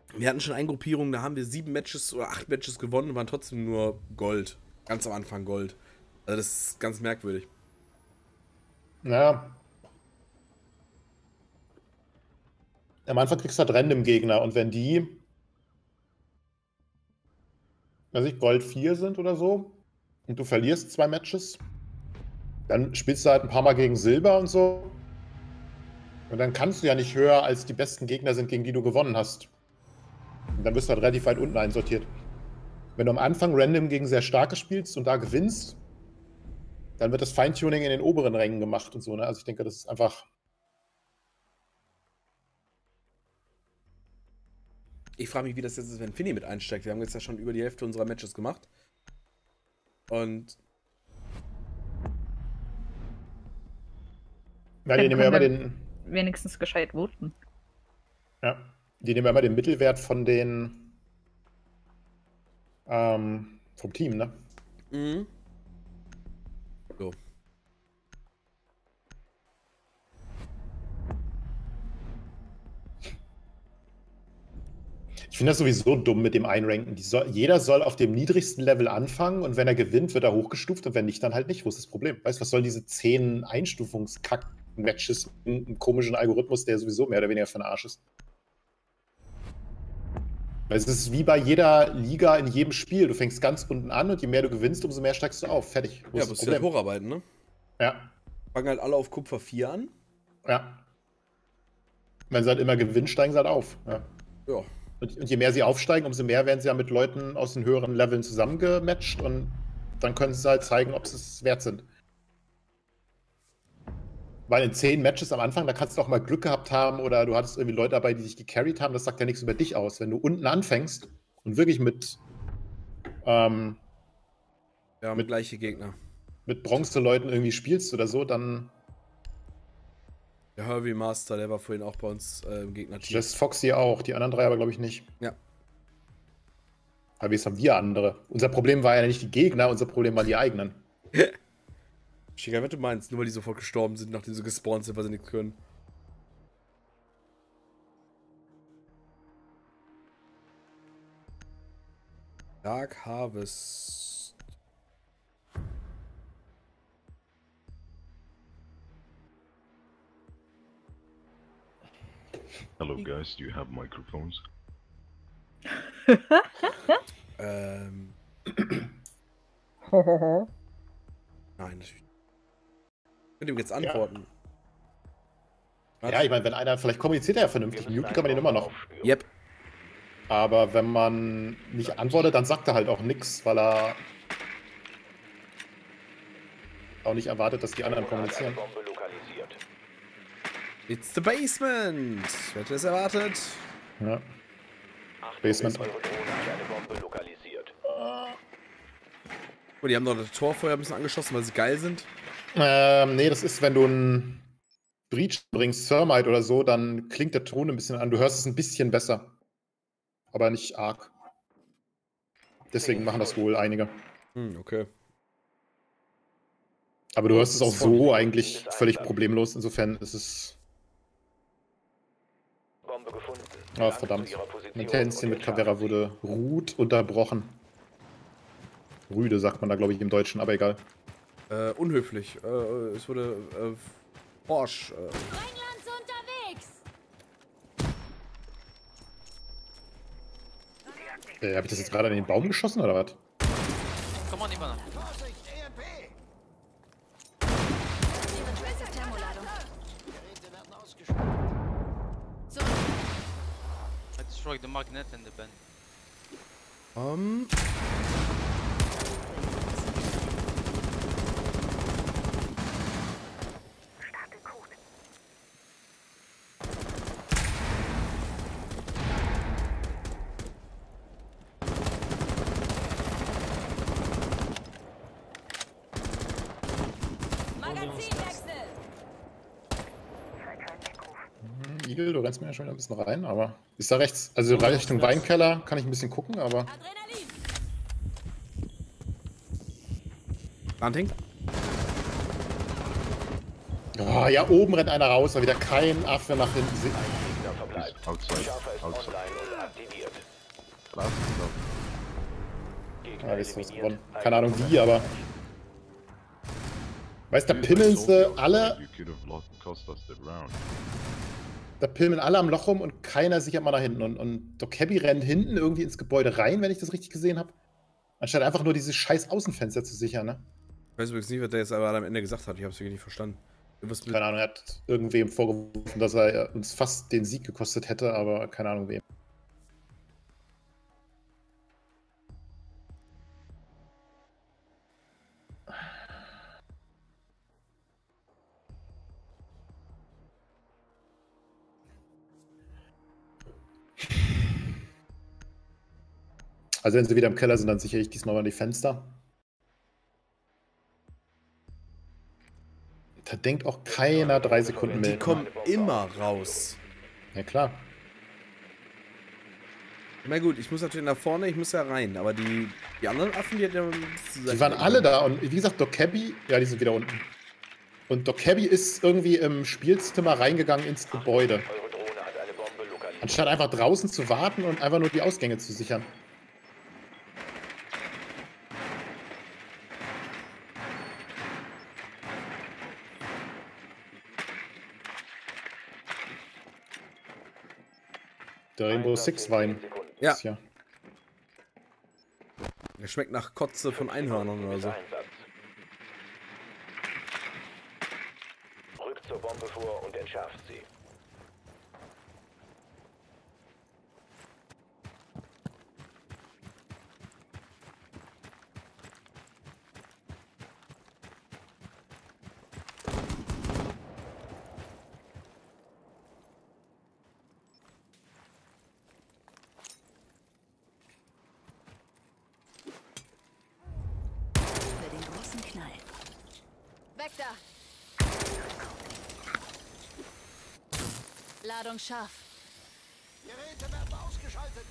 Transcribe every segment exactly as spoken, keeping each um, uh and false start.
Wir hatten schon Eingruppierungen, da haben wir sieben Matches oder acht Matches gewonnen und waren trotzdem nur Gold. Ganz am Anfang Gold. Also das ist ganz merkwürdig. Ja. Am Anfang kriegst du halt random Gegner und wenn die, weiß ich, Gold vier sind oder so und du verlierst zwei Matches, dann spielst du halt ein paar Mal gegen Silber und so. Und dann kannst du ja nicht höher als die besten Gegner sind, gegen die du gewonnen hast. Und dann wirst du halt relativ weit unten einsortiert. Wenn du am Anfang random gegen sehr starke spielst und da gewinnst, dann wird das Feintuning in den oberen Rängen gemacht und so. Ne? Also ich denke, das ist einfach... Ich frage mich, wie das jetzt ist, wenn Finny mit einsteigt. Wir haben jetzt ja schon über die Hälfte unserer Matches gemacht. Und... Ja, die nehmen ja immer den... wenigstens gescheit voten. Ja, die nehmen ja immer den Mittelwert von den... Ähm, vom Team, ne? Mhm. So. Ich finde das sowieso dumm mit dem Einranken. Die soll, jeder soll auf dem niedrigsten Level anfangen und wenn er gewinnt, wird er hochgestuft und wenn nicht, dann halt nicht. Wo ist das Problem? Weißt du, was sollen diese zehn Einstufungskack-Matches mit einem komischen Algorithmus, der sowieso mehr oder weniger für den Arsch ist? Weil es ist wie bei jeder Liga in jedem Spiel. Du fängst ganz unten an und je mehr du gewinnst, umso mehr steigst du auf. Fertig. Wo Ja, ist das musst du halt Problem? hocharbeiten, ne? Ja, Fangen halt alle auf Kupfer vier an. ja. Wenn sie halt immer gewinnen, steigen sie halt auf. Ja. Ja. Und, und je mehr sie aufsteigen, umso mehr werden sie ja mit Leuten aus den höheren Leveln zusammengematcht und dann können sie halt zeigen, ob sie es wert sind. Weil in zehn Matches am Anfang, da kannst du auch mal Glück gehabt haben oder du hattest irgendwie Leute dabei, die dich gecarried haben, das sagt ja nichts über dich aus. Wenn du unten anfängst und wirklich mit, ähm, Wir haben Mit- gleiche Gegner. mit Bronze-Leuten irgendwie spielst oder so, dann Der Herbie Master, der war vorhin auch bei uns äh, im Gegnerteam. Just Foxy auch, die anderen drei aber glaube ich nicht. Ja. Aber jetzt haben wir andere. Unser Problem war ja nicht die Gegner, unser Problem waren die eigenen. Ich weiß, was du meinst, nur weil die sofort gestorben sind, nachdem sie gespawnt sind, weil sie nichts können. Dark Harvest. Hello guys, do you have microphones? Ähm. Nein, natürlich. Ich könnte ihm jetzt antworten. Was? Ja, ich meine, wenn einer, vielleicht kommuniziert er ja vernünftig, muten kann man den immer noch. Yep. Aber wenn man nicht antwortet, dann sagt er halt auch nichts, weil er auch nicht erwartet, dass die anderen kommunizieren. It's the basement. Wer hätte es erwartet? Ja. Basement. Oh, die haben noch das Torfeuer ein bisschen angeschossen, weil sie geil sind. Ähm, nee, das ist, wenn du einen Breach bringst, Thermite oder so, dann klingt der Ton ein bisschen an. Du hörst es ein bisschen besser. Aber nicht arg. Deswegen machen das wohl einige. Hm, okay. Aber du hörst es auch so eigentlich völlig problemlos. Insofern ist es... Ah, verdammt. Mein Tänzchen mit Cavera wurde ruht unterbrochen. Rüde sagt man da, glaube ich, im Deutschen, aber egal. Äh, unhöflich. Äh, es wurde äh, forsch. Äh. Englands unterwegs! Äh, Habe ich das jetzt gerade in den Baum geschossen, oder was? Komm on, Ivana. Eventuell Thermoladung. Zurück. I destroyed the magnet and the bend. Um. Magazinwechsel! Igel, du rennst mir ja schon wieder ein bisschen rein, aber... Ist da rechts? Also Richtung Weinkeller kann ich ein bisschen gucken, aber... Adrenalin! Planting? Oh, ja, oben rennt einer raus, weil wieder kein Affe nach hinten sieht. is outside. Outside. Last is out. Ah, ist was gewonnen. Keine Ahnung wie, aber. Weißt du, da pimmeln sie alle. You could have lost, cost us the round. Da pimmeln alle am Loch rum und keiner sichert mal nach hinten. Und, und Dokkaebi rennt hinten irgendwie ins Gebäude rein, wenn ich das richtig gesehen habe. Anstatt einfach nur dieses scheiß Außenfenster zu sichern, ne? Ich weiß übrigens nicht, was der jetzt aber am Ende gesagt hat. Ich hab's wirklich nicht verstanden. Irgendwas mit Keine Ahnung, er hat irgendwem vorgeworfen, dass er uns fast den Sieg gekostet hätte, aber keine Ahnung wem. Also wenn sie wieder im Keller sind, dann sichere ich diesmal mal die Fenster. Da denkt auch keiner drei Sekunden mehr. Die kommen immer raus. Ja klar. Na gut, ich muss natürlich nach vorne, ich muss ja rein. Aber die, die anderen Affen, die, die, die waren alle da. Und wie gesagt, Dokkaebi, ja, die sind wieder unten. Und Dokkaebi ist irgendwie im Spielzimmer reingegangen ins Gebäude. Anstatt einfach draußen zu warten und einfach nur die Ausgänge zu sichern. Der Rainbow Six Wein. Ja. Ist ja. Der schmeckt nach Kotze von Einhörnern oder so. Rückt zur Bombe vor und entschärft sie. Weg da! Ladung scharf. Geräte werden ausgeschaltet.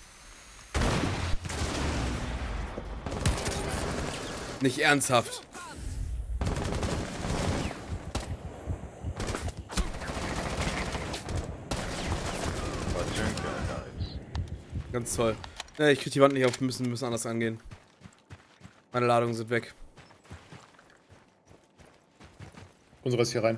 Nicht ernsthaft. Ganz toll. Ja, ich krieg die Wand nicht auf, wir müssen, müssen anders angehen. Meine Ladungen sind weg. Unsere ist hier rein.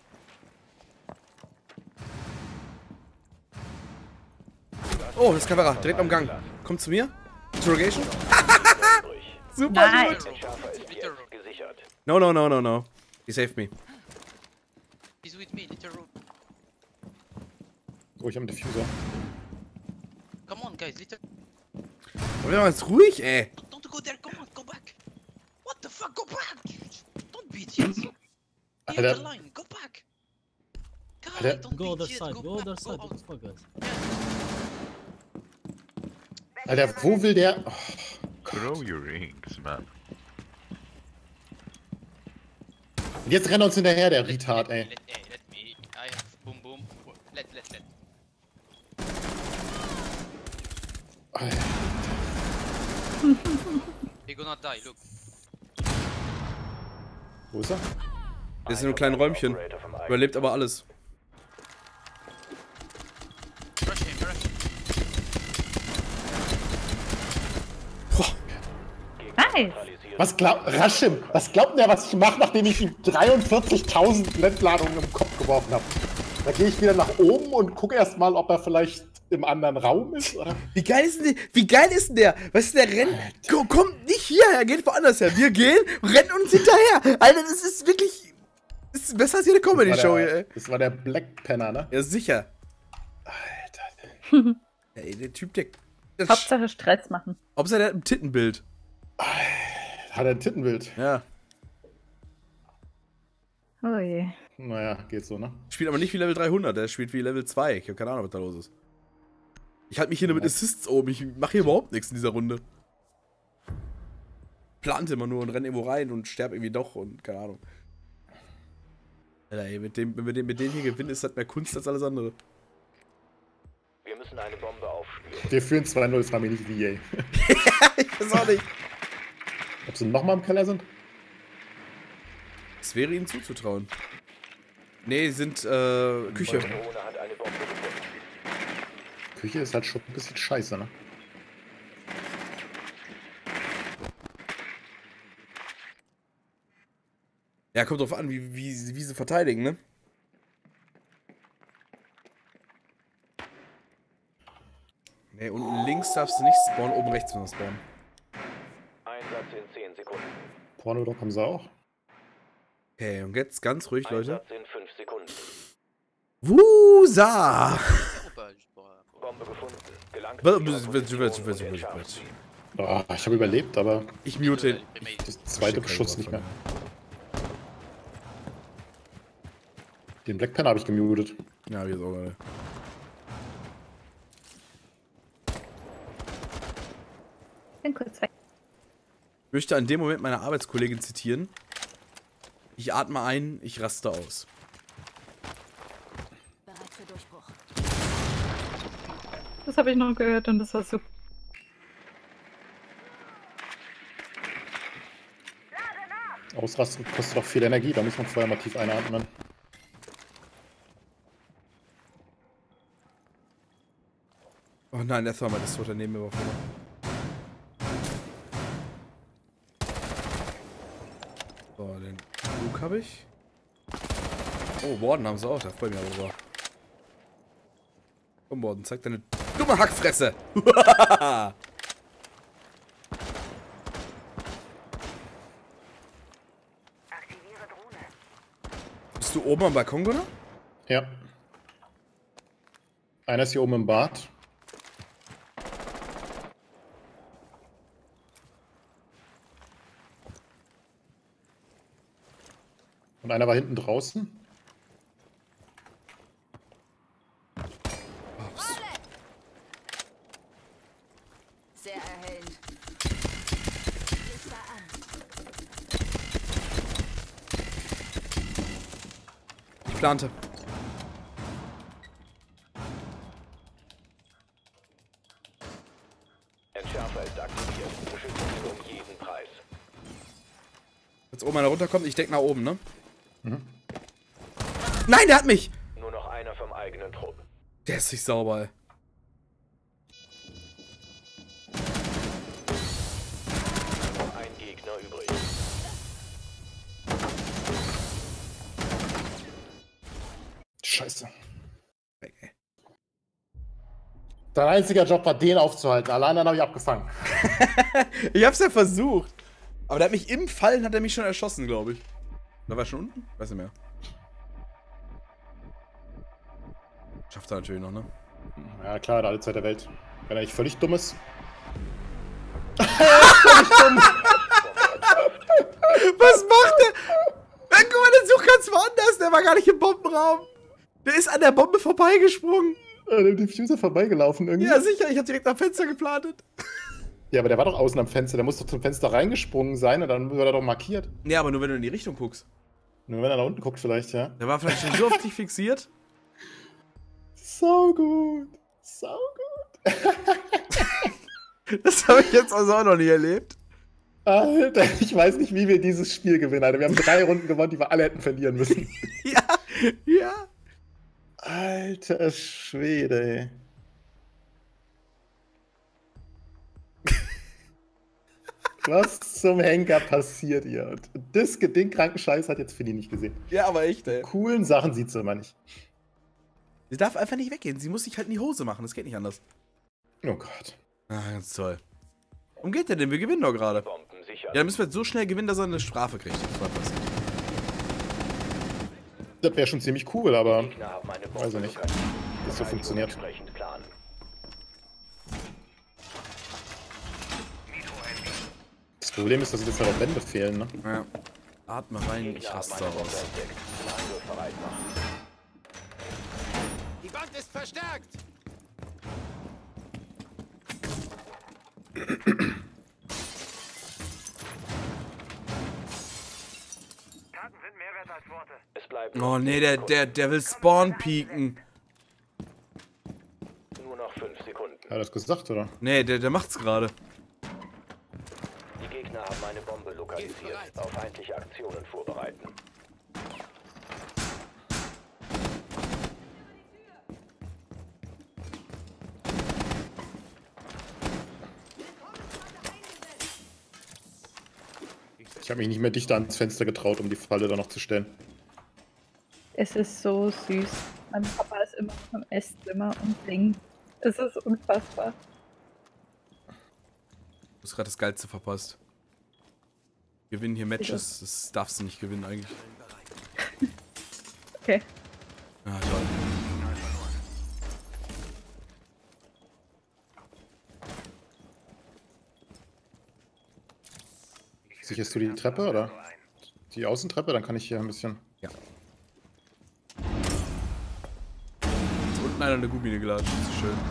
Oh, das ist Kamera, direkt am Gang. Kommt zu mir. Interrogation. Super Nein. gut. Little room. Gesichert. No, no, no, no, no. He saved me. He's with me, little room. Oh, ich habe einen Diffuser. Come on, guys, little. Aber wir machen jetzt ruhig, ey. Don't go there, come on, go back. What the fuck, go back. Don't be idiots. Be on Alter. the line, go back. Guys, Alter. don't Go be other idiots, side, go go back, other go side, out. what the fuck, guys? Alter, wo will der... Oh, Throw your rings, man. und jetzt rennt er uns hinterher, der Retard, ey. Let, hey, let me, I have boom boom. Let, let, let. Alter. He gonna die, look. Wo ist er? Der ist in einem kleinen Räumchen. Überlebt aber alles. Rush him, rush him. Nice. Was glaubt... Rashim, was glaubt denn der, was ich mache, nachdem ich ihm dreiundvierzigtausend Blendladungen im Kopf geworfen habe? Da gehe ich wieder nach oben und gucke erst mal, ob er vielleicht im anderen Raum ist, oder? Wie geil ist denn der? Wie geil ist denn der? Weißt du, der rennt. Ko- Kommt nicht hierher, geht woanders her. Wir gehen, rennen uns hinterher. Alter, das ist wirklich. Das ist besser als jede Comedy-Show hier, ey. Das war der Black Penner, ne? Ja, sicher. Alter. Ey, der Typ, der. der Hauptsache Stress machen. Hauptsache, der hat ein Tittenbild. Hat er ein Tittenbild? Ja. Oh je. Naja, geht so, ne? Spielt aber nicht wie Level dreihundert, der spielt wie Level zwei. Ich habe keine Ahnung, was da los ist. Ich halte mich hier nur mit Assists oben. Ich mache hier überhaupt nichts in dieser Runde. Plante immer nur und renne irgendwo rein und sterbe irgendwie doch und keine Ahnung. Alter, ey, mit dem, wenn wir den, mit denen hier gewinnen, ist das mehr Kunst als alles andere. Wir müssen eine Bombe aufspüren. Wir führen zwei null, das war mir nicht wie, ey. Ich weiß auch nicht. Ob sie nochmal im Keller sind? Es wäre ihnen zuzutrauen. Nee, sie sind, äh, Küche. Drohne hat eine Bombe gefunden. Küche ist halt schon ein bisschen scheiße, ne? Ja, kommt drauf an, wie, wie, wie sie verteidigen, ne? Ne, unten links darfst du nicht spawnen, oben rechts müssen wir spawnen. Einsatz in zehn Sekunden. Pornodog haben sie auch. Okay, und jetzt ganz ruhig, Leute. Einsatz in fünf Sekunden. Wusa! Bombe gefunden. Gelangt Was- zur was- was- Position was- und was- entschärft was- sie. Oh, ich habe überlebt, aber Ich mute ihn. das zweite Beschuss nicht mehr. Den Black Pen habe ich gemutet. Ja, wir auch gerade. Bin kurz weg. Ich möchte an dem Moment meine Arbeitskollegin zitieren. Ich atme ein, ich raste aus. Bereit für Durchbruch. Das habe ich noch gehört und das war super. Ausrasten kostet doch viel Energie, da muss man vorher mal tief einatmen. Oh nein, der Thermal ist tot, daneben mir war vor. So, den Luke habe ich. Oh, Warden haben sie auch, da freue ich mich aber drüber. Komm, Warden, zeig deine dumme Hackfresse! Bist du oben am Balkon, Gunnar? Ja. Einer ist hier oben im Bad. Und einer war hinten draußen. Sehr erhellend. Lichter an. Ich plante. Entschärfer ist aktiviert. Beschützen Sie um jeden Preis. Jetzt oben einer runterkommt, ich denke nach oben, ne? Nein, der hat mich! Nur noch einer vom eigenen Trupp. Der ist nicht sauber, ey. Noch ein Gegner übrig. Scheiße. Weg, ey. Dein einziger Job war, den aufzuhalten. Allein dann habe ich abgefangen. Ich hab's ja versucht. Aber der hat mich im Fallen, hat er mich schon erschossen, glaube ich. Da war er schon unten? Weiß nicht mehr. Schafft er natürlich noch, ne? Ja klar, hat alle Zeit der Welt. Wenn er nicht völlig dumm ist. Völlig dumm. Was macht der? Ja, guck mal, der sucht ganz woanders. Der war gar nicht im Bombenraum. Der ist an der Bombe vorbeigesprungen. An dem Diffuser vorbeigelaufen irgendwie. Ja, sicher. Ich hab direkt am Fenster geplantet. Ja, aber der war doch außen am Fenster. Der muss doch zum Fenster reingesprungen sein und dann wird er doch markiert. Ja, aber nur wenn du in die Richtung guckst. Nur wenn er nach unten guckt vielleicht, ja. Der war vielleicht schon so auf dich fixiert. So gut. So gut. Das habe ich jetzt also auch noch nie erlebt. Alter, ich weiß nicht, wie wir dieses Spiel gewinnen, Alter. Wir haben drei Runden gewonnen, die wir alle hätten verlieren müssen. Ja, ja. Alter Schwede, ey. Was zum Henker passiert hier? Und das, den kranken Scheiß hat jetzt Finny nicht gesehen. Ja, aber echt, ey. Coolen Sachen sieht sie immer nicht. Sie darf einfach nicht weggehen. Sie muss sich halt in die Hose machen. Das geht nicht anders. Oh Gott. Ah, ganz toll. Warum geht der denn? Wir gewinnen doch gerade. Bomben sicher. Ja, dann müssen wir jetzt so schnell gewinnen, dass er eine Strafe kriegt. Das war passiert. Das wäre schon ziemlich cool, aber Gegner haben eine Bombe weiß ich nicht, lokalisiert. wie das so funktioniert. Entsprechend planen. Das Problem ist, dass jetzt halt auch Wände fehlen, ne? Ja. Atme rein, ich Gegner haben raste eine Bombe raus. entdeckt. Den Angriff bereit machen. Die Wand ist verstärkt! Es bleibt Oh noch nee, zehn der, Sekunden. der, der will Spawn pieken. Nur noch fünf Sekunden. Hat er das gesagt, oder? Nee, der, der macht's gerade. Die Gegner haben eine Bombe lokalisiert. bereit. Auf feindliche Aktionen vorbereiten. habe mich nicht mehr dichter ans Fenster getraut, um die Falle da noch zu stellen. Es ist so süß. Mein Papa ist immer noch im Esszimmer und singt. Es ist unfassbar. Du hast gerade das Geilste verpasst. Wir gewinnen hier Matches, das darfst du nicht gewinnen eigentlich. Okay. Ah, toll. Sicherst du die Treppe oder die Außentreppe? Dann kann ich hier ein bisschen... Ja. Ist unten einer eine Gummine geladen, das ist schön.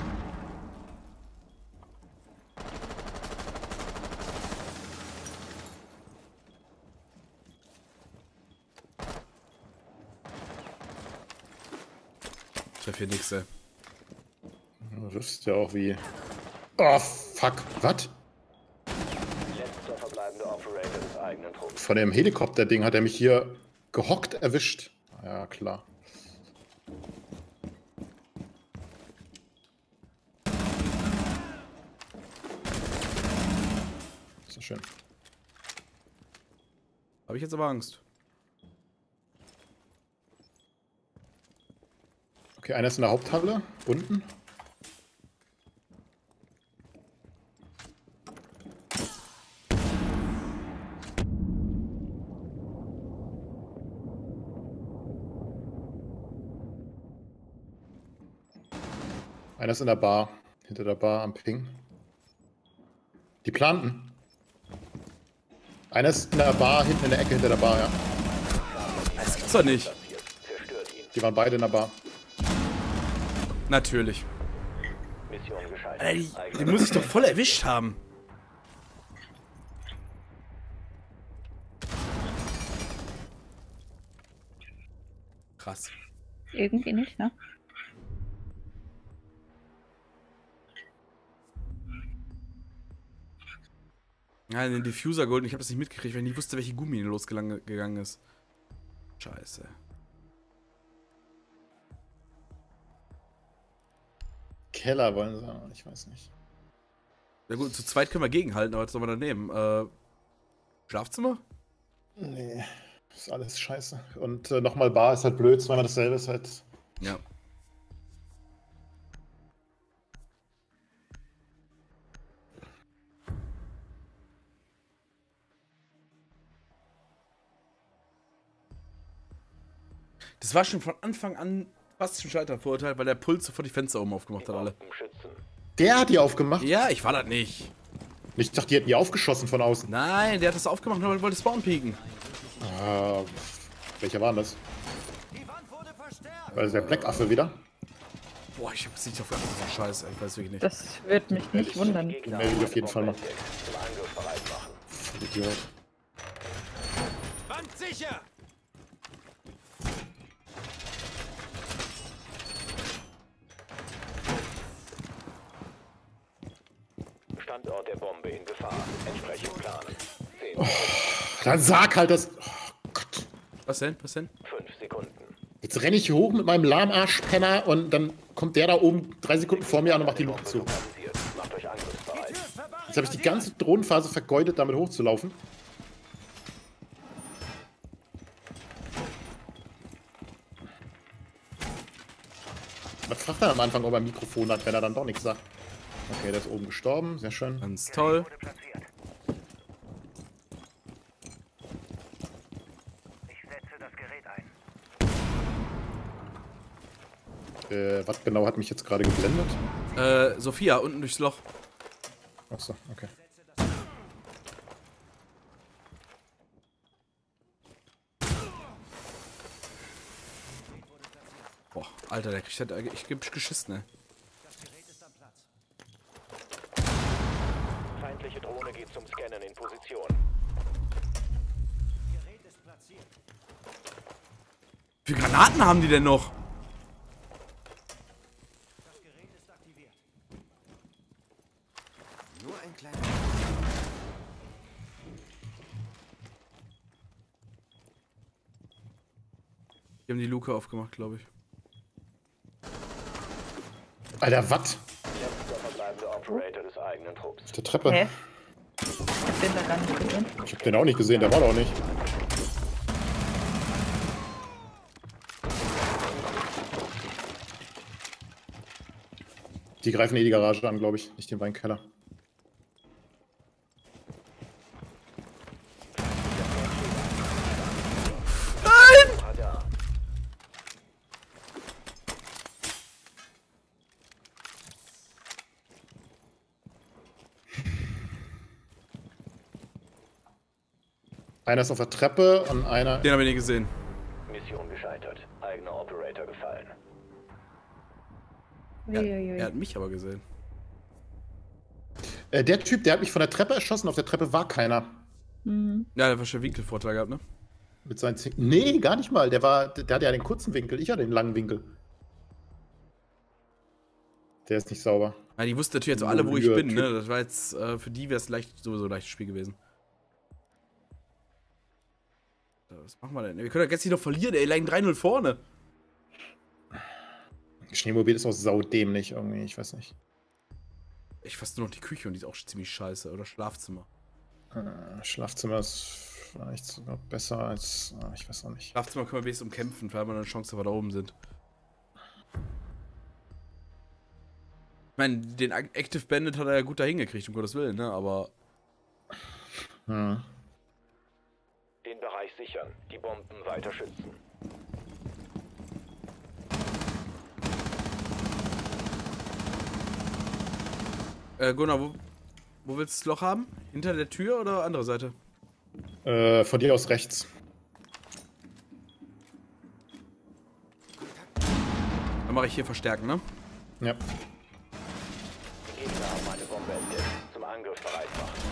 Ich treffe hier nix, ey. Du wirfst ja auch wie... Oh, fuck. Was? Letzter verbleibende Operator des eigenen Trupps. Von dem Helikopter-Ding hat er mich hier gehockt erwischt. Ja, klar. So schön. Habe ich jetzt aber Angst. Okay, einer ist in der Haupthalle. Unten. Einer ist in der Bar. Hinter der Bar am Ping. Die planten. Einer ist in der Bar, hinten in der Ecke hinter der Bar, ja. Das gibt's doch nicht. Zerstört ihn. Die waren beide in der Bar. Natürlich. Mission gescheitert. Alter, die, Eigener die muss ich doch voll erwischt haben. Krass. Irgendwie nicht, ne? Ja, den Diffuser geholt und ich habe das nicht mitgekriegt, weil ich nicht wusste, welche Gummine losgegangen ist. Scheiße. Keller wollen sie, ich weiß nicht. Ja gut, zu zweit können wir gegenhalten, aber was soll man da nehmen? Äh, Schlafzimmer? Nee, ist alles scheiße. Und äh, nochmal Bar ist halt blöd, zweimal dasselbe ist halt... Ja. Das war schon von Anfang an fast ein Scheitervorurteil, weil der Puls sofort die Fenster oben aufgemacht hat, alle. Schützen. Der hat die aufgemacht? Ja, ich war das nicht. Ich dachte, die hätten die aufgeschossen von außen. Nein, der hat das aufgemacht, weil er wollte Spawn pieken. Ah, welcher war denn das? War das der Black-Affe wieder? Boah, ich hab's nicht auf geachtet, so Scheiße, ich weiß wirklich nicht. Das wird mich nicht wundern. Den melde ich auf jeden Fall noch. Zum Angriff bereit machen. Idiot. Wand sicher! Standort der Bombe in Gefahr. Entsprechend planen. zehn, Oh, dann sag halt das... Oh Gott. Was denn? Was denn? fünf Sekunden. Jetzt renne ich hier hoch mit meinem Lahmarschpenner und dann kommt der da oben drei Sekunden vor mir an und macht die Luke zu. Lokalisiert. Macht euch angriffsbereit. Jetzt habe ich die ganze Drohnenphase vergeudet, damit hochzulaufen. Was fragt er am Anfang, ob er ein Mikrofon hat, wenn er dann doch nichts sagt? Okay, der ist oben gestorben, sehr schön. Ganz toll. Äh, was genau hat mich jetzt gerade geblendet? Äh, Sophia, unten durchs Loch. Achso, okay. Boah, Alter, der kriegt halt echt geschissen, ne? Feindliche Drohne geht zum Scannen in Position. Wie viele Granaten haben die denn noch? Nur ein kleiner... Die haben die Luke aufgemacht, glaube ich. Alter, was? Letzter verbleibende Operator des eigenen Trupps. Auf der Treppe. Hä? den da gar nicht gesehen. Ich hab den auch nicht gesehen, der war doch nicht. Die greifen eh die Garage an, glaube ich, nicht den Weinkeller. Einer ist auf der Treppe und einer... Den habe ich nicht gesehen. Mission gescheitert. Eigener Operator gefallen. Er, Uiuiui. er hat mich aber gesehen. Äh, der Typ, der hat mich von der Treppe erschossen. Auf der Treppe war keiner. Mhm. Ja, der hat wahrscheinlich Winkelvorteil gehabt, ne? Mit seinen Zink nee, gar nicht mal. Der, war, der hatte ja den kurzen Winkel. Ich hatte den langen Winkel. Der ist nicht sauber. Ja, die wussten natürlich jetzt alle, wo ich Typ. bin, ne? Das war jetzt, äh, für die wäre es leicht, sowieso ein leichtes Spiel gewesen. Was machen wir denn? Wir können doch jetzt nicht noch verlieren, ey. Lagen drei null vorne. Schneemobil ist auch saudämlich irgendwie, ich weiß nicht. Ich fasse nur noch die Küche und die ist auch ziemlich scheiße. Oder Schlafzimmer. Äh, Schlafzimmer ist vielleicht sogar besser als... Ah, ich weiß auch nicht. Schlafzimmer können wir wenigstens umkämpfen, weil wir eine Chance, dass wir da oben sind. Ich meine, den Active Bandit hat er ja gut dahin gekriegt, um Gottes Willen, ne? Aber... Hm. Den Bereich sichern. Die Bomben weiter schützen. Äh, Gunnar, wo, wo willst du das Loch haben? Hinter der Tür oder andere Seite? Äh, von dir aus rechts. Dann mache ich hier verstärken, ne? Ja. Die Gegner haben eine Bombe entdeckt. Zum Angriff bereit machen.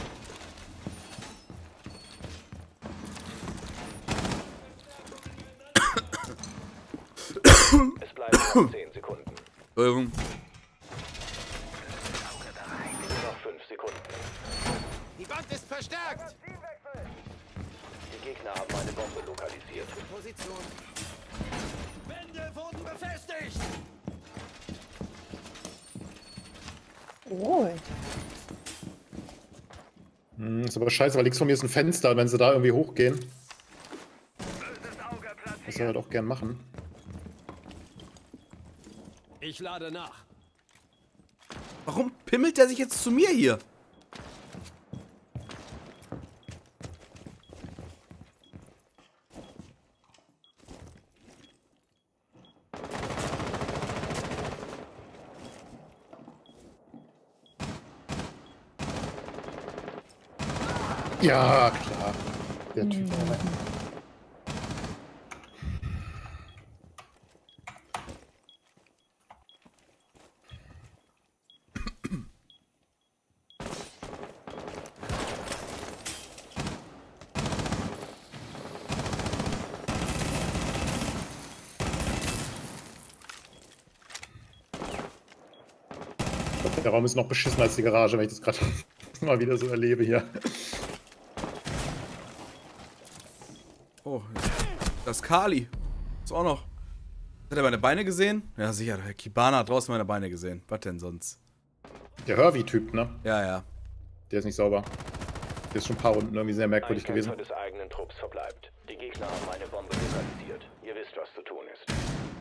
Es bleiben noch zehn Sekunden. Ähm, Noch fünf Sekunden. Die Wand ist verstärkt! Die Gegner haben eine Bombe lokalisiert. Position. Wände wurden befestigt! Oh. Hm, ist aber scheiße, weil links von mir ist ein Fenster und wenn sie da irgendwie hochgehen. Das soll halt auch gern machen. Ich lade nach. warum pimmelt der sich jetzt zu mir hier? Ja, klar. Der Typ. Mhm. Der Raum ist noch beschissener als die Garage, wenn ich das gerade mal wieder so erlebe hier. Oh, das ist Kali. Ist auch noch. Hat er meine Beine gesehen? Ja, sicher. Der Kibana hat draußen meine Beine gesehen. Was denn sonst? Der Hervey-Typ, ne? Ja, ja. Der ist nicht sauber. Der ist schon ein paar Runden irgendwie sehr merkwürdig Ein gewesen. Kämpfer des eigenen Trupps verbleibt. Die Gegner haben eine Bombe lokalisiert. Ihr wisst, was zu tun ist.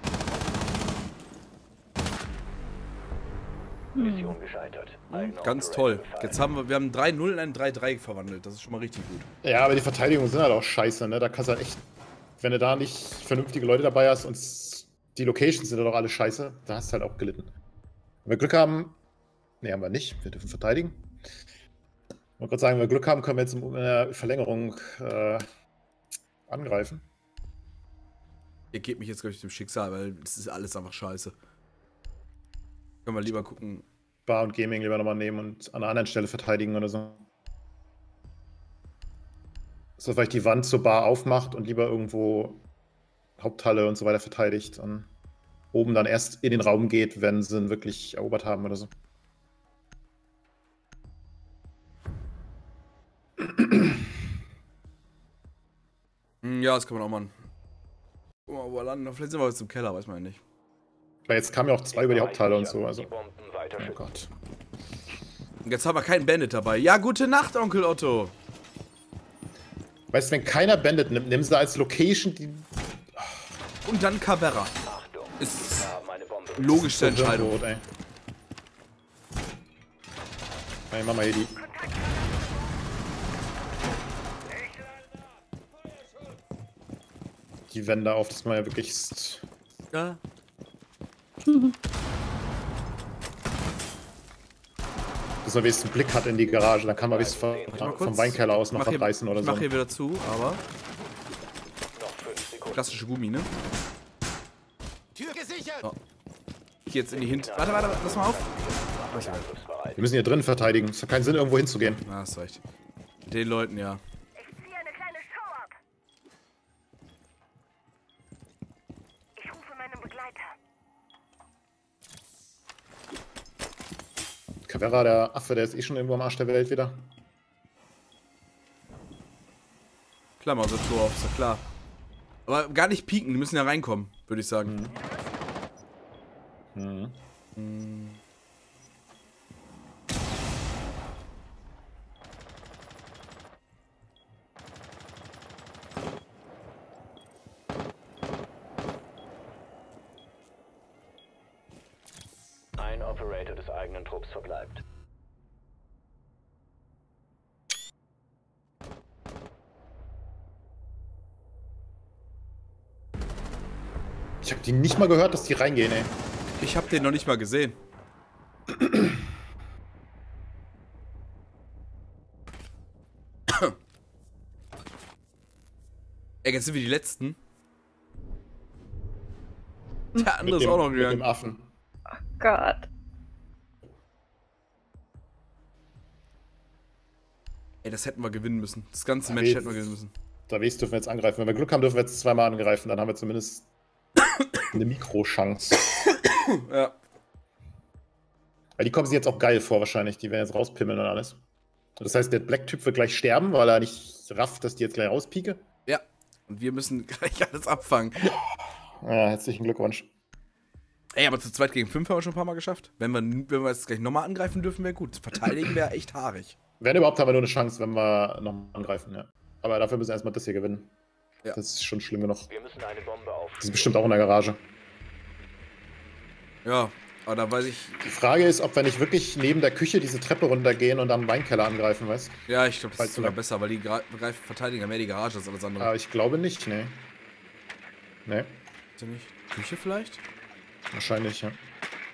Mission gescheitert. Eigener Ganz Operator toll. gefallen. Jetzt haben wir, wir haben drei null in ein drei drei verwandelt. Das ist schon mal richtig gut. Ja, aber die Verteidigungen sind halt auch scheiße, ne? Da kannst du halt echt, wenn du da nicht vernünftige Leute dabei hast und die Locations sind doch alle scheiße, da hast du halt auch gelitten. Wenn wir Glück haben, ne, haben wir nicht, wir dürfen verteidigen. Ich wollte gerade sagen, wenn wir Glück haben, können wir jetzt in der Verlängerung äh, angreifen. Ihr gebt mich jetzt, glaube ich, dem Schicksal, weil das ist alles einfach scheiße. Können wir lieber gucken. Bar und Gaming lieber nochmal nehmen und an einer anderen Stelle verteidigen oder so. So, vielleicht die Wand zur Bar aufmacht und lieber irgendwo Haupthalle und so weiter verteidigt und oben dann erst in den Raum geht, wenn sie ihn wirklich erobert haben oder so. Ja, das kann man auch machen. Guck mal, wo wir landen. Vielleicht sind wir jetzt im Keller, weiß man ja nicht. Weil jetzt kamen ja auch zwei über die Hauptteile und so. Also. Die Bomben weiter Oh schützen. Gott. Jetzt haben wir keinen Bandit dabei. Ja, gute Nacht, Onkel Otto. Weißt du, wenn keiner Bandit nimmt, nimm sie als Location die... Und dann Caveira. Achtung, Ist wir haben eine Bombe. logischste Entscheidung. Rot, ey. Hey, mach mal hier die... Die Wände auf, dass man ja wirklich... Ja. Dass man wenigstens einen Blick hat in die Garage, dann kann man wenigstens vom, Mal kurz. vom Weinkeller aus noch Mach hier- abreißen oder Ich so. mach hier wieder zu, aber Noch fünf Sekunden. klassische Gummi, ne? Tür gesichert! Ja. Ich geh jetzt in die Hint... Warte, warte, lass mal auf. Angriffsbereit. Wir müssen hier drin verteidigen. Es hat keinen Sinn, irgendwo hinzugehen. Na, hast recht. Mit den Leuten, ja. Ich ziehe eine kleine Show ab. Ich rufe meinen Begleiter. Caveira, der Affe, der ist eh schon irgendwo am Arsch der Welt wieder. Klar, mal so ein Tor auf, ist ja klar. Aber gar nicht pieken, die müssen ja reinkommen, würde ich sagen. Mhm. Ein Operator des eigenen Trupps verbleibt. Ich habe die nicht mal gehört, dass die reingehen, ey. Ich hab den noch nicht mal gesehen. Ey, jetzt sind wir die Letzten. Der andere Mit ist dem, auch noch mit dem gegangen. Affen. Gott. Ey, das hätten wir gewinnen müssen. Das ganze Ja, Match jetzt- hätten wir gewinnen müssen. Da weißt, dürfen wir jetzt angreifen. Wenn wir Glück haben, dürfen wir jetzt zweimal angreifen. Dann haben wir zumindest eine Mikrochance. Ja. Weil die kommen sich jetzt auch geil vor wahrscheinlich. Die werden jetzt rauspimmeln und alles. Das heißt, der Black-Typ wird gleich sterben, weil er nicht rafft, dass die jetzt gleich rauspieke. Ja. Und wir müssen gleich alles abfangen. Ja, herzlichen Glückwunsch. Ey, aber zu zweit gegen fünf haben wir schon ein paar Mal geschafft. Wenn wir, wenn wir jetzt gleich nochmal angreifen dürfen, wäre gut. Verteidigen wäre echt haarig. Wenn überhaupt, haben wir nur eine Chance, wenn wir nochmal angreifen, ja. Aber dafür müssen wir erstmal das hier gewinnen. Ja. Das ist schon schlimm genug. Wir müssen eine Bombe Die aufstellen. sind bestimmt auch in der Garage. Ja, aber da weiß ich. Die Frage ist, ob wir nicht wirklich neben der Küche diese Treppe runtergehen und dann den Weinkeller angreifen, weißt du? Ja, ich glaube, das Falls ist du sogar da- besser, weil die gra- greifen- verteidigen ja mehr die Garage als alles andere. Aber ich glaube nicht, nee. Nee, Ist ja nicht. Küche vielleicht? wahrscheinlich, ja.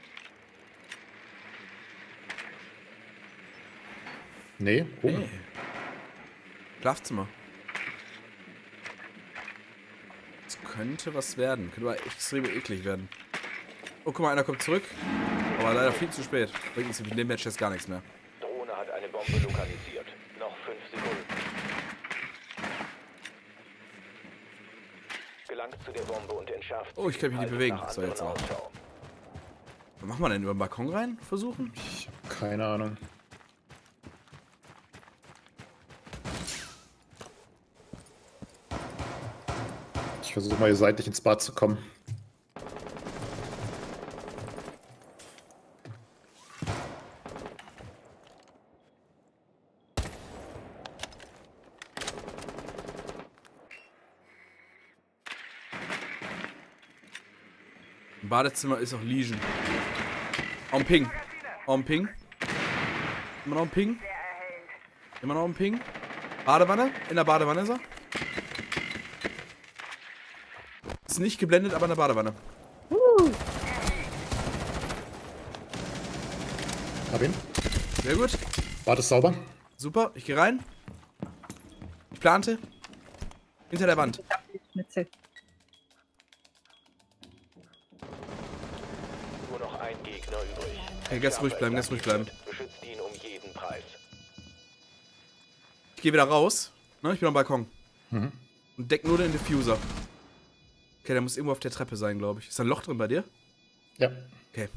Nee, oh. Ey. Schlafzimmer. Das könnte was werden. Könnte aber extrem eklig werden. Oh, guck mal, einer kommt zurück. Aber leider viel zu spät. Bringt uns in dem Match jetzt gar nichts mehr. Drohne hat eine Bombe lokalisiert. Noch fünf Sekunden. Gelangt zu der Bombe und entschärft. Oh, ich kann mich nicht Haltet bewegen. nach So, anderen jetzt aber. Ausschau. Was machen wir denn? Über den Balkon rein? Versuchen? Ich hab keine Ahnung. Ich versuche mal hier seitlich ins Bad zu kommen. Im Badezimmer ist auch Legion. Auch ein Ping. Auch ein Ping. Immer noch ein Ping. Immer noch ein Ping. Badewanne. In der Badewanne ist er. Ist nicht geblendet, aber in der Badewanne. Hab ihn. Sehr gut. Bad ist sauber. Super. Ich gehe rein. Ich plante. Hinter der Wand. Ich hab die Schnitzel. Nur noch ein Gegner übrig. Okay, ganz ruhig bleiben, ganz ruhig bleiben. Beschützt ihn um jeden Preis. Ich gehe wieder raus. Ne, ich bin am Balkon. Mhm. Und deck nur den Diffuser. Okay, der muss irgendwo auf der Treppe sein, glaube ich. Ist da ein Loch drin bei dir? Ja. Okay.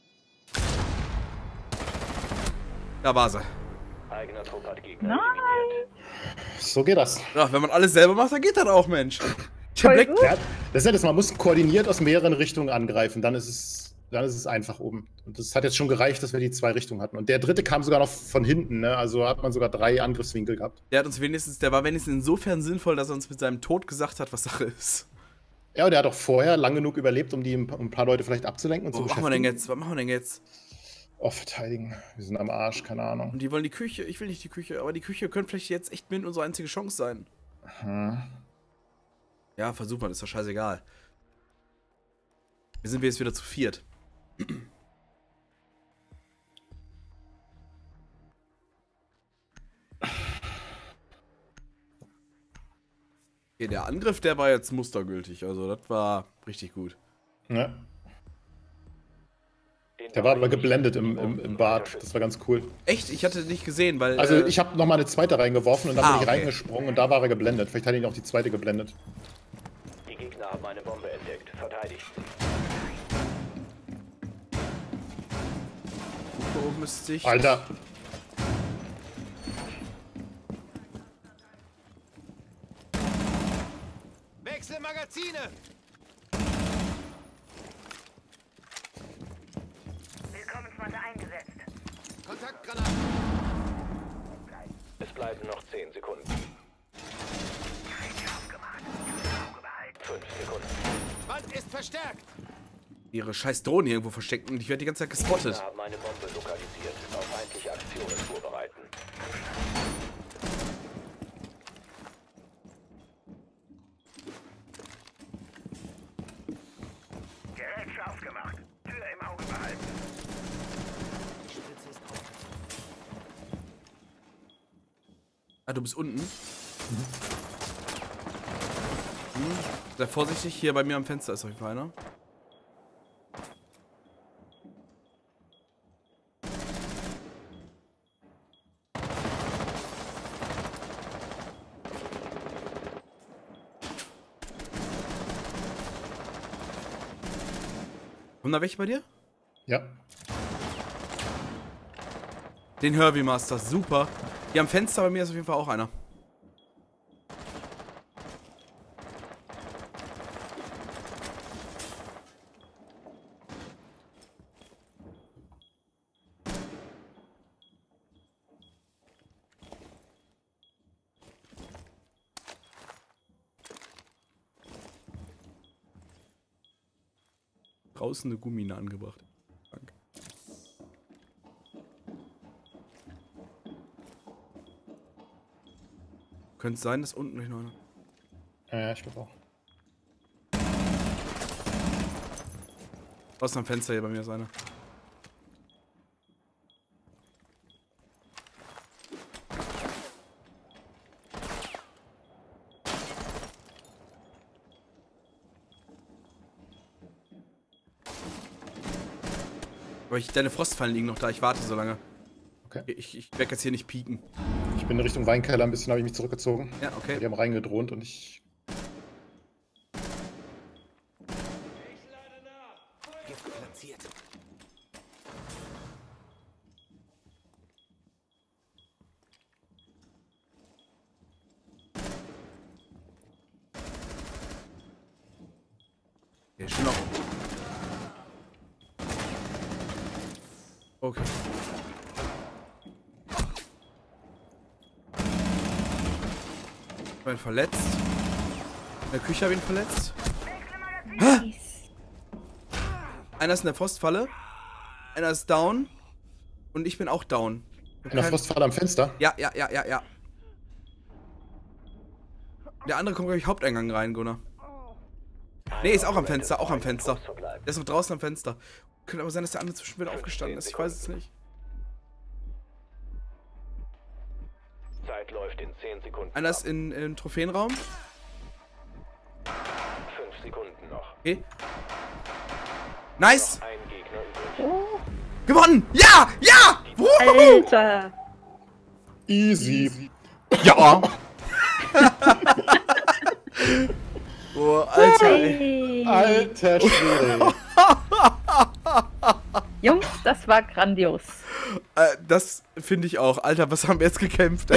Da war sie. Eigener Trupp hat Gegner Nein. eliminiert. So geht das. Ja, wenn man alles selber macht, dann geht das auch, Mensch. Ich hab Voll Black gut. Ja, das ist ja das, man muss koordiniert aus mehreren Richtungen angreifen. Dann ist es dann ist es einfach oben. Und das hat jetzt schon gereicht, dass wir die zwei Richtungen hatten. Und der dritte kam sogar noch von hinten, ne? Also hat man sogar drei Angriffswinkel gehabt. Der hat uns wenigstens, der war wenigstens insofern sinnvoll, dass er uns mit seinem Tod gesagt hat, was Sache ist. Ja, und der hat auch vorher lang genug überlebt, um die um ein paar Leute vielleicht abzulenken und Oh, zu was machen wir denn beschäftigen. jetzt? Was machen wir denn jetzt? Oh, verteidigen. Wir sind am Arsch, keine Ahnung. Und die wollen die Küche. Ich will nicht die Küche, aber die Küche könnte vielleicht jetzt echt mit unsere einzige Chance sein. Hm. Ja, versuch mal, ist doch scheißegal. Wir sind wir jetzt wieder zu viert. Okay, der Angriff, der war jetzt mustergültig. Also, das war richtig gut. Ja. Der war aber geblendet im, im, im Bad. Das war ganz cool. Echt? Ich hatte nicht gesehen, weil. Also, äh, ich habe nochmal eine zweite reingeworfen und dann Ah, bin ich okay. reingesprungen und da war er geblendet. Vielleicht hat ihn auch die zweite geblendet. Die Gegner haben eine Bombe entdeckt. Verteidigt sie. Da oben ist Sicht. Alter. Wechsel Magazine! Willkommenswaffe eingesetzt. Kontaktgranate! Es bleiben noch zehn Sekunden. fünf Sekunden. Wand ist verstärkt! Ihre scheiß Drohnen hier irgendwo versteckt und ich werde die ganze Zeit gespottet. Wir haben eine Bombe lokalisiert. Auf feindliche Aktionen vorbereiten. Gerät scharf gemacht. Tür im Auge behalten. Ah, du bist unten. Mhm. Hm. Sei vorsichtig, hier bei mir am Fenster ist auf jeden Fall einer. Kommen da welche bei dir? Ja. Den Herbie Master, super. Hier am Fenster bei mir ist auf jeden Fall auch einer. Draußen eine Gummine angebracht. Danke. Könnte es sein, dass unten gleich noch einer. Ja, ja, ich glaube auch. Aus am Fenster hier bei mir ist einer. Aber ich, deine Frostfallen liegen noch da, ich warte so lange. Okay. Ich, ich werde jetzt hier nicht pieken. Ich bin in Richtung Weinkeller ein bisschen, habe ich mich zurückgezogen. Ja, okay. Die haben reingedroht und ich. Gift platziert. Okay, schon noch. Okay. Ich bin verletzt. In der Küche habe ich ihn verletzt. Nice. Einer ist in der Frostfalle. Einer ist down. Und ich bin auch down. In der Frostfalle am Fenster. Ja, ja, ja, ja, ja. Der andere kommt, glaube ich, Haupteingang rein, Gunnar. Nee, ist auch am Fenster, auch am Fenster. Der ist noch draußen am Fenster. Könnte aber sein, dass der andere zwischen wieder aufgestanden ist. Ich weiß es nicht. Zeit läuft in zehn Sekunden. Einer ist in, im Trophäenraum. fünf Sekunden noch. Okay. Nice! Ein Gegner übrig. Oh, Gewonnen! Ja! Ja! Wuhu! Alter. Easy. Ja! Oh, Alter, ey. Hey. Alter Schwede. Jungs, das war grandios. Äh, das finde ich auch. Alter, was haben wir jetzt gekämpft?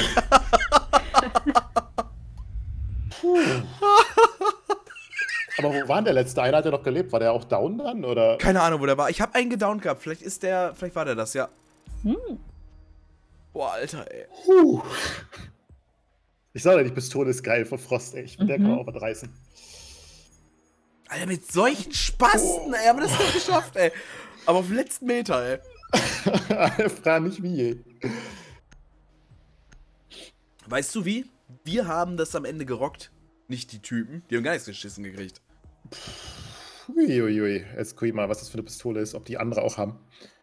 Aber wo war denn der letzte? Einer hat ja noch gelebt. War der auch down dann, oder? Keine Ahnung, wo der war. Ich habe einen gedownt gehabt. Vielleicht ist der, vielleicht war der das, ja. Hm. Boah, Alter, ey. Puh. Ich sag dir, die Pistole ist geil von Frost, ey. Ich bin Mhm. der kann man auch was reißen. Alter, mit solchen Spasten, ey, haben wir das doch geschafft, ey. Aber auf den letzten Meter, ey. Frag nicht wie, ey. Weißt du wie? Wir haben das am Ende gerockt. Nicht die Typen. Die haben gar nichts geschissen gekriegt. Uiuiui. Jetzt guck ich mal, was das für eine Pistole ist, ob die andere auch haben.